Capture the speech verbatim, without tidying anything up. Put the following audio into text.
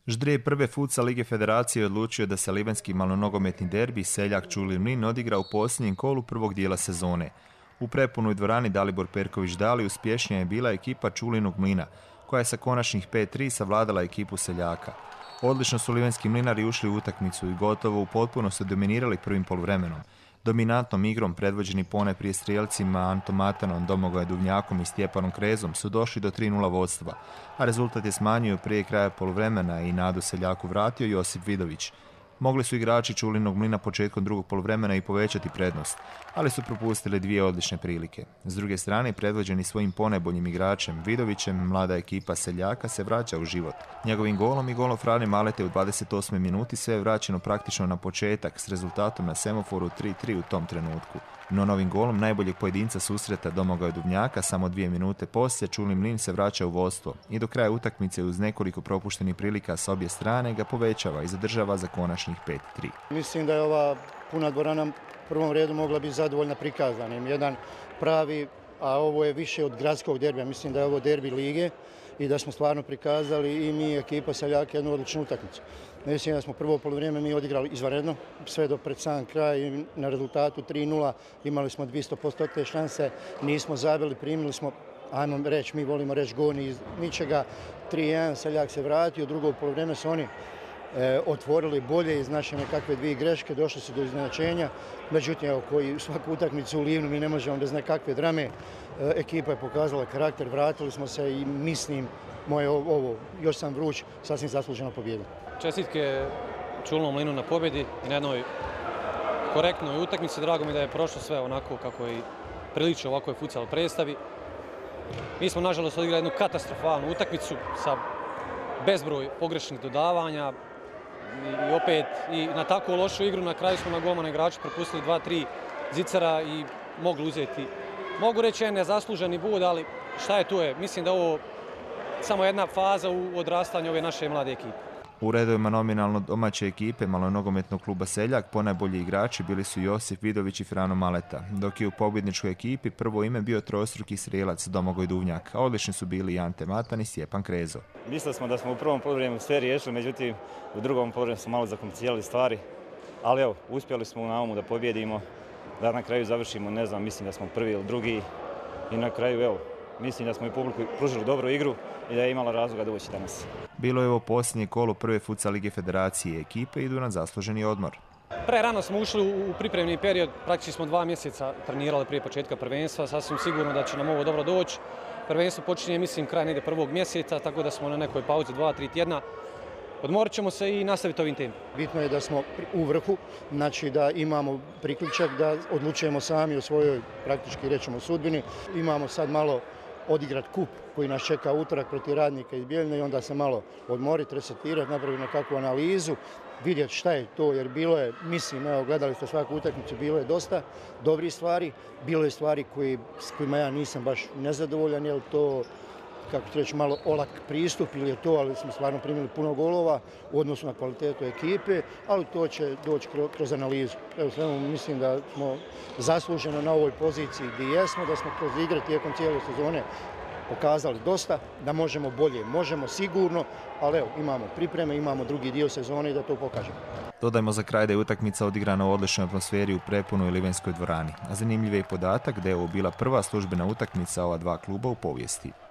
Ždrijeb prve futsal lige federacije odlučio da se livanjski malonogometni derbi Seljak-Čulin Mlin odigra u posljednjem kolu prvog dijela sezone. U prepunoj dvorani Dalibor Perković Dali uspješnija je bila ekipa Čulinog Mlina, koja je sa konačnih pet tri savladala ekipu Seljaka. Odlično su livanjski mlinari ušli u utakmicu i gotovo u potpunosti dominirali prvim poluvremenom. Dominantnom igrom, predvođeni ponajprije strijelcima Antom Matanom, Domagojem Duvnjakom i Stjepanom Krezom, su došli do tri nula vodstva, a rezultat je smanjio prije kraja poluvremena i nadu Seljaku vratio Josip Vidović. Mogli su igrači Čulinog Mlina početkom drugog poluvremena i povećati prednost, ali su propustili dvije odlične prilike. S druge strane, predvođeni svojim ponajboljim igračem Vidovićem, mlada ekipa Seljaka se vraća u život. Njegovim golom i golom Frane Malete u dvadeset osmoj minuti sve je vraćeno praktično na početak s rezultatom na semaforu tri tri u tom trenutku. No novim golom najboljeg pojedinca susreta Domagoja Duvnjaka samo dvije minute poslije Čulin Mlin se vraća u vodstvo i do kraja utakmice uz nekoliko propuštenih prilika s obje strane ga povećava i zadržava za konačnih pet tri. Mislim da je ova puna dvorana u prvom redu mogla biti zadovoljna prikazanim. Jedan pravi, a ovo je više od gradskog derbija, mislim da je ovo derbi lige i da smo stvarno prikazali i mi ekipa Seljaka jednu odličnu utakmicu. Mislim da smo prvo poluvrijeme mi odigrali izvanredno, sve do pred sam kraj i na rezultatu tri nula imali smo dvjesto posto te šanse, nismo zabili, primili smo, ajmo reći, mi volimo reći goni iz ničega, tri jedan, Seljak se vratio, drugo poluvrijeme su oni e, otvorili bolje iz naše nekakve dvije greške, došli su do iznenačenja, međutim, evo, koji svaku utakmicu u Livnu mi ne možemo bez nekakve drame, e, ekipa je pokazala karakter, vratili smo se i mislim, moje ovo, još sam vruć, sasvim zasluženo pobjedu. Čestitke Čulinom Mlinu na pobjedi i na jednoj korektnoj utakmici. Drago mi da je prošlo sve onako kako je prilično ovakvoj futsal predstavi. Mi smo nažalost odigrali jednu katastrofalnu utakmicu sa bezbroj pogrešnih dodavanja i opet i na tako lošu igru na kraju smo na golmana igrača propustili dva tri zicera i mogli uzeti, mogu reći, je nezasluženi bod, ali šta je tu je. Mislim da ovo samo jedna faza u odrastanju ove naše mlade ekipe. U redovima nominalno domaće ekipe malonogometnog kluba Seljak ponajbolji igrači bili su Josip Vidović i Frano Maleta, dok je u pobjedničkoj ekipi prvo ime bio trostruki strijelac Domagoj Duvnjak, a odlični su bili i Ante Matan i Stjepan Krezo. Mislili smo da smo u prvom poluvrijemu sve riješili, međutim u drugom poluvrijemu smo malo zakomplicirali stvari, ali evo, uspjeli smo u naumu da pobjedimo, da na kraju završimo, ne znam, mislim da smo prvi ili drugi i na kraju, evo, mislim da smo i publiku pružili dobru igru i da je imala razloga doći danas. Bilo je ovo posljednje kolo prve futsal lige federacije, ekipe idu na zasluženi odmor. Pre rano smo ušli u pripremni period, praktički smo dva mjeseca trenirali prije početka prvenstva, sasvim sigurno da će nam ovo dobro doći. Prvenstvo počinje, mislim, kraj negdje prvog mjeseca, tako da smo na nekoj pauzi dva tri tjedna. Odmorit ćemo se i nastaviti ovim tempom. Bitno je da smo u vrhu, znači da imamo priključak, da odlučujemo sami o svojoj, praktički rećemo, sudbini. Imamo sad malo odigrat kup koji nas čeka utorak protiv Radnika iz Bijeljine i onda se malo odmoriti, resetirati, napraviti nekakvu analizu, vidjeti šta je to, jer bilo je, mislim, evo, gledali ste svaku utakmicu, bilo je dosta dobrih stvari, bilo je stvari koji, s kojima ja nisam baš nezadovoljan, jer to, kako ću reći, malo olak pristup ili je to, ali smo stvarno primili puno golova u odnosu na kvalitetu ekipe, ali to će doći kroz, kroz analizu. Evo, svemu mislim da smo zasluženo na ovoj poziciji gdje jesmo, da smo kroz igre tijekom cijele sezone pokazali dosta, da možemo bolje, možemo sigurno, ali evo, imamo pripreme, imamo drugi dio sezone i da to pokažemo. Dodajmo za kraj da je utakmica odigrana u odličnoj atmosferi u prepunoj livanjskoj dvorani, a zanimljiv je podatak da je ovo bila prva službena utakmica ova dva kluba u povijesti.